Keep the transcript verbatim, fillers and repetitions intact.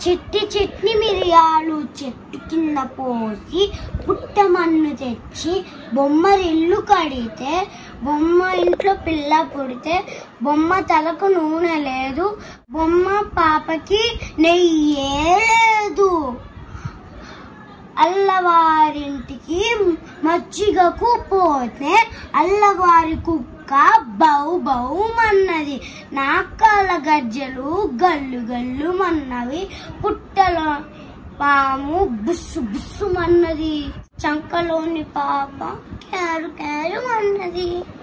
చిట్టి చిట్టి మిరియాలు చెట్టు కింద పోసి పుట్టమన్ను తెచ్చి బొమ్మరిల్లు కడితే బొమ్మ ఇంట్లో పిల్ల పుడితే బొమ్మ తలకు నూనె లేదు, బొమ్మ పాపకి నెయ్యే లేదు. అల్లవారింటికి మజ్జిగకు పోతే అల్లవారి కుక్క బౌ బౌ మన్నది, నాకాల గజ్జలు గల్లు గల్లు మన్నవి, పుట్టలో పాము బుస్సు బుస్సు మన్నది, చంకలోని పాప క్యారు క్యారు మన్నది.